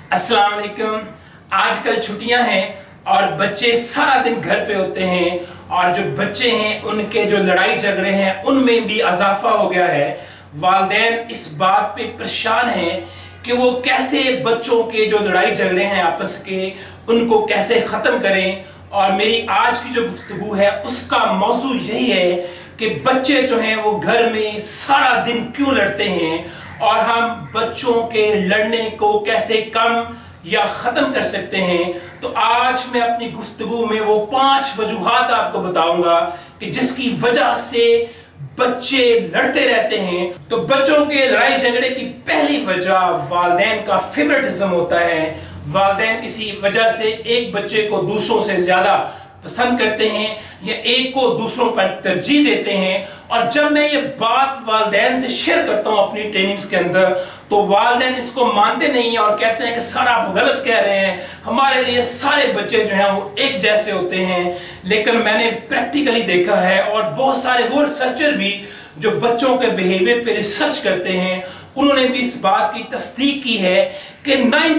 अस्सलाम वालेकुम। आजकल छुट्टियां हैं और बच्चे सारा दिन घर पे होते हैं और जो बच्चे हैं उनके जो लड़ाई झगड़े हैं उनमें भी इजाफा हो गया है। वालिदैन इस बात पे परेशान हैं कि वो कैसे बच्चों के जो लड़ाई झगड़े हैं आपस के उनको कैसे ख़त्म करें। और मेरी आज की जो गुफ्तगू है उसका मौजू यही है कि बच्चे जो हैं वो घर में सारा दिन क्यों लड़ते हैं और हम बच्चों के लड़ने को कैसे कम या ख़त्म कर सकते हैं। तो आज मैं अपनी गुफ्तगू में वो 5 वजूहात आपको बताऊंगा कि जिसकी वजह से बच्चे लड़ते रहते हैं। तो बच्चों के लड़ाई झगड़े की पहली वजह वालिदैन का फेवरेटिज्म होता है। वालिदैन किसी वजह से एक बच्चे को दूसरों से ज्यादा पसंद करते हैं या एक को दूसरों पर तरजीह देते हैं। और जब मैं ये बात वालिदैन से शेयर करता हूं अपनी ट्रेनिंग्स के अंदर तो वालिदैन इसको मानते नहीं है और कहते हैं कि सर आप गलत कह रहे हैं, हमारे लिए सारे बच्चे जो हैं वो एक जैसे होते हैं। लेकिन मैंने प्रैक्टिकली देखा है और बहुत सारे वो रिसर्चर भी जो बच्चों के बिहेवियर पे रिसर्च करते हैं उन्होंने भी इस बात की तस्दीक की है कि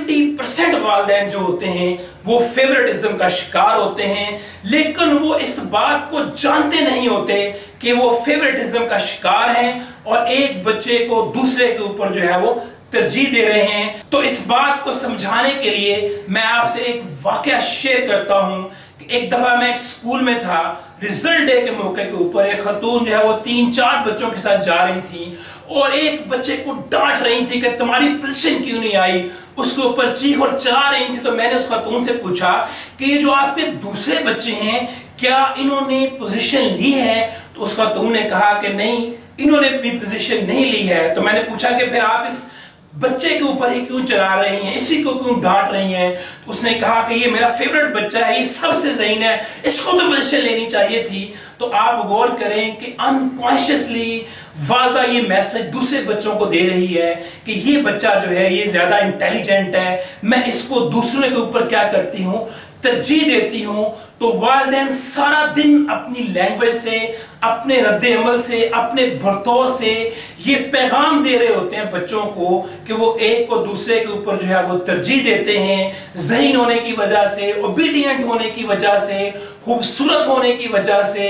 90% वालिदैन जो होते हैं वो फेवरेटिज्म का शिकार होते हैं, लेकिन वो इस बात को जानते नहीं होते कि वो फेवरेटिज्म का शिकार हैं और एक बच्चे को दूसरे के ऊपर जो है वो तरजीह दे रहे हैं। तो इस बात को समझाने के लिए मैं आपसे एक वाकया शेयर करता हूं कि एक दफा मैं एक स्कूल में था, रिजल्ट डे के मौके के ऊपर एक खतून जो है वो 3-4 बच्चों के साथ जा रही थी और एक बच्चे को डांट रही थी कि तुम्हारी पोजीशन क्यों नहीं आई, उसके ऊपर चीख और चला रही थी। तो मैंने उस खतून से पूछा कि ये जो आपके दूसरे बच्चे हैं क्या इन्होंने पोजीशन ली है? तो उस खतून ने कहा कि नहीं, इन्होंने भी पोजीशन नहीं ली है। तो मैंने पूछा कि फिर आप इस बच्चे के ऊपर ही क्यों चला रही हैं, इसी को क्यों डांट रही हैं? तो उसने कहा कि ये मेरा फेवरेट बच्चा है, ये सबसे ज़हीन है, इसको तो पोजीशन लेनी चाहिए थी। तो आप गौर करें कि अनकॉन्शियसली वालिदा ये मैसेज दूसरे बच्चों को दे रही है कि ये बच्चा जो है ये ज्यादा इंटेलिजेंट है, मैं इसको दूसरों के ऊपर क्या करती हूँ, तरजीह देती हूं। तो वालिदैन सारा दिन अपनी लैंग्वेज से, अपने रद्द अमल से, अपने बर्ताव से ये पैगाम दे रहे होते हैं बच्चों को कि वो एक को दूसरे के ऊपर जो है वो तरजीह देते हैं, ज़हीन होने की वजह से, ओबीडियंट होने की वजह से, खूबसूरत होने की वजह से,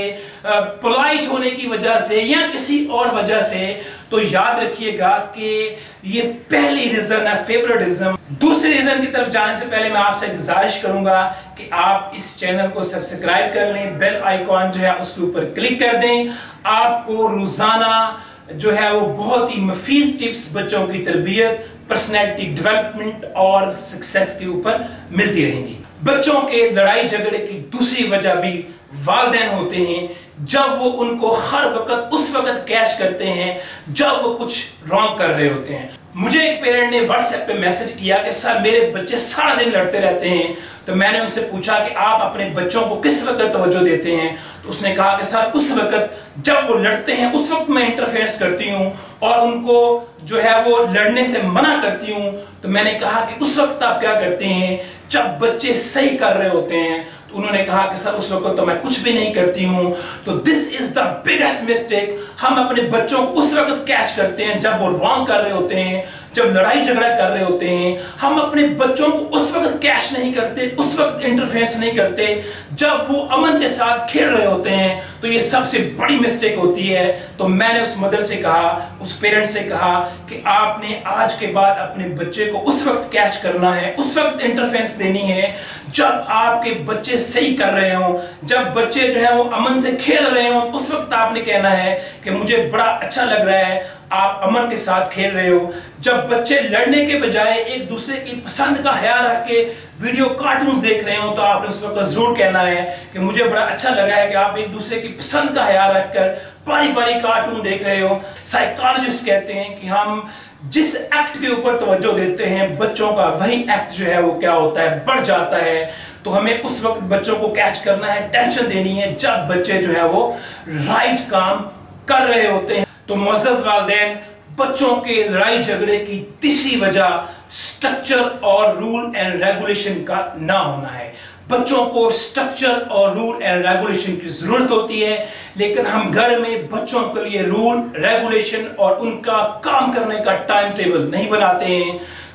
पोलाइट होने की वजह से या किसी और वजह से। तो याद रखिएगा कि ये पहली रीजन है फेवरेटिज्म। दूसरे रीजन की तरफ जाने से पहले मैं आपसे गुजारिश करूंगा कि आप इस चैनल को सब्सक्राइब कर लें, बेल आइकॉन जो है उसके ऊपर क्लिक कर दें। आपको रोजाना जो है वो बहुत ही मुफीद टिप्स बच्चों की तरबियत, पर्सनैलिटी डेवलपमेंट और सक्सेस के ऊपर मिलती रहेंगी। बच्चों के लड़ाई झगड़े की दूसरी वजह भी वालिदैन होते हैं जब वो उनको हर वक्त उस वक्त कैश करते हैं जब वो कुछ रॉन्ग कर रहे होते हैं। मुझे एक पेरेंट ने व्हाट्सएप पे मैसेज किया कि सर मेरे बच्चे सारा दिन लड़ते रहते हैं। तो मैंने उनसे पूछा कि आप अपने बच्चों को किस वक्त तवज्जो देते हैं? तो उसने कहा कि सर उस वक्त जब वो लड़ते हैं उस वक्त मैं इंटरफेरेंस करती हूँ और उनको जो है वो लड़ने से मना करती हूँ। तो मैंने कहा कि उस वक्त आप क्या करते हैं जब बच्चे सही कर रहे होते हैं? तो उन्होंने कहा कि सर उस वक्त तो मैं कुछ भी नहीं करती हूँ। तो this is the biggest mistake. हम अपने बच्चों को उस वक्त कैच करते हैं जब वो रॉन्ग कर रहे होते हैं, जब लड़ाई झगड़ा कर रहे होते हैं। हम अपने बच्चों को उस वक्त कैच नहीं करते, उस वक्त इंटरफेरेंस नहीं करते जब वो अमन के साथ खेल रहे होते हैं। तो ये सबसे बड़ी मिस्टेक होती है। तो मैंने उस मदर से कहा, उस पेरेंट से कहा कि आपने आज के बाद अपने बच्चे को उस वक्त कैच करना है, उस वक्त इंटरफेरेंस देनी है जब आपके बच्चे सही कर रहे हो, जब बच्चे जो है वो अमन से खेल रहे हो। उस वक्त आपने कहना है कि मुझे बड़ा अच्छा लग रहा है आप अमन के साथ खेल रहे हो। जब बच्चे लड़ने के बजाय एक दूसरे की पसंद का ख्याल रख के वीडियो कार्टून देख रहे हो तो आपने उस वक्त जरूर कहना है कि मुझे बड़ा अच्छा लगा है कि आप एक दूसरे की पसंद का ख्याल रखकर बारी बारी कार्टून देख रहे हो। साइकोलॉजिस्ट कहते हैं कि हम जिस एक्ट के ऊपर तवज्जो देते हैं बच्चों का वही एक्ट जो है वो क्या होता है, बढ़ जाता है। तो हमें उस वक्त बच्चों को कैच करना है, टेंशन देनी है जब बच्चे जो है वो राइट काम कर रहे होते हैं। तो मुअज़्ज़ज़ वालिदैन, बच्चों के लड़ाई झगड़े की तीसरी वजह स्ट्रक्चर और रूल एंड रेगुलेशन का ना होना है। बच्चों को स्ट्रक्चर और रूल एंड रेगुलेशन की जरूरत होती है, लेकिन हम घर में बच्चों के लिए रूल रेगुलेशन और उनका काम करने का टाइम टेबल नहीं बनाते हैं।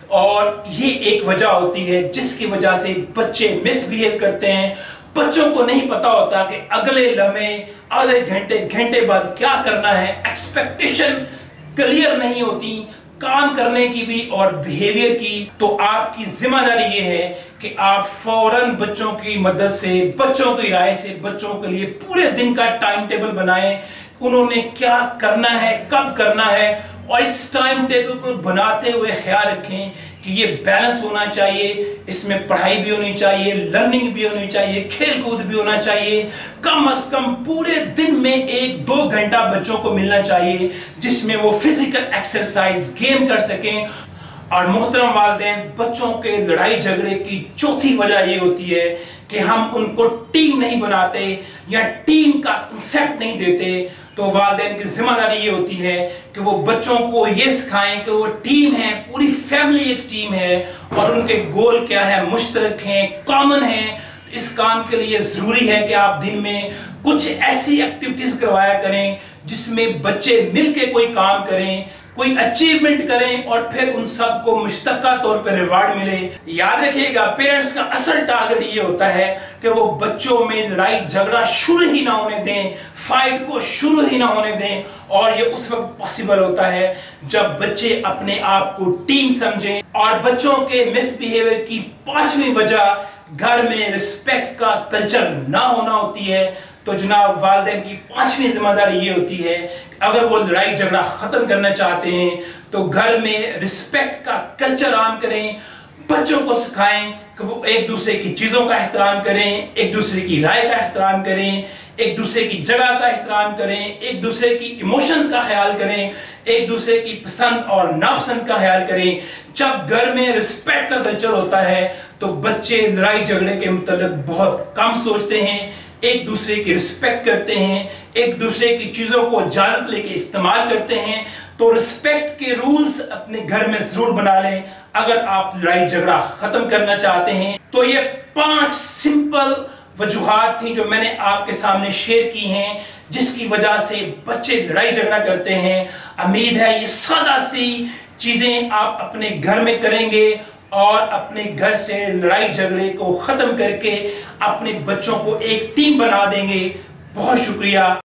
और ये एक वजह होती है जिसकी वजह से बच्चे मिसबिहेव करते हैं। बच्चों को नहीं पता होता कि अगले लम्हे, आधे घंटे, घंटे बाद क्या करना है। एक्सपेक्टेशन क्लियर नहीं होती काम करने की भी और बिहेवियर की। तो आपकी जिम्मेदारी ये है कि आप फौरन बच्चों की मदद से, बच्चों की राय से बच्चों के लिए पूरे दिन का टाइम टेबल बनाएं। उन्होंने क्या करना है, कब करना है, और इस टाइम टेबल को बनाते हुए ख्याल रखें कि ये बैलेंस होना चाहिए। इसमें पढ़ाई भी होनी चाहिए, लर्निंग भी होनी चाहिए, खेल कूद भी होना चाहिए। कम से कम पूरे दिन में 1-2 घंटा बच्चों को मिलना चाहिए जिसमें वो फिजिकल एक्सरसाइज, गेम कर सकें। और मोहतरम वालिदैन, बच्चों के लड़ाई झगड़े की चौथी वजह ये होती है कि हम उनको टीम नहीं बनाते या टीम का कंसेप्ट नहीं देते। तो वालिदैन की जिम्मेदारी ये होती है कि वो बच्चों को ये सिखाएं कि वो टीम है, पूरी फैमिली एक टीम है और उनके गोल क्या है, मुश्तरक हैं, कॉमन हैं। इस काम के लिए जरूरी है कि आप दिन में कुछ ऐसी एक्टिविटीज करवाया करें जिसमें बच्चे मिलकर कोई काम करें, कोई अचीवमेंट करें और फिर उन सबको मुश्तरका तौर पर रिवार्ड मिले। याद रखिएगा, पेरेंट्स का असल टारगेट ये होता है कि वो बच्चों में लड़ाई झगड़ा शुरू ही ना होने दें, फाइट को शुरू ही ना होने दें। और ये उस वक्त पॉसिबल होता है जब बच्चे अपने आप को टीम समझें। और बच्चों के मिसबिहेवियर की 5वीं वजह घर में रिस्पेक्ट का कल्चर ना होना होती है। तो जनाब, वालिदैन की 5वीं जिम्मेदारी ये होती है कि अगर वो लड़ाई झगड़ा खत्म करना चाहते हैं तो घर में रिस्पेक्ट का कल्चर आम करें। बच्चों को सिखाएं कि वो एक दूसरे की चीजों का एहतराम करें, एक दूसरे की राय का एहतराम करें, एक दूसरे की जगह का एहतराम करें, एक दूसरे की इमोशंस का ख्याल करें, एक दूसरे की पसंद और नापसंद का ख्याल करें। जब घर में रिस्पेक्ट का कल्चर होता है तो बच्चे लड़ाई झगड़े के मुताबिक बहुत कम सोचते हैं, एक दूसरे की रिस्पेक्ट करते हैं, एक दूसरे की चीजों को इजाजत लेके इस्तेमाल करते हैं। तो रिस्पेक्ट के रूल्स अपने घर में जरूर बना लें अगर आप लड़ाई झगड़ा खत्म करना चाहते हैं। तो ये 5 सिंपल वजूहात थी जो मैंने आपके सामने शेयर की हैं जिसकी वजह से बच्चे लड़ाई झगड़ा करते हैं। उम्मीद है ये सादा सी चीजें आप अपने घर में करेंगे और अपने घर से लड़ाई झगड़े को खत्म करके अपने बच्चों को एक टीम बना देंगे। बहुत शुक्रिया।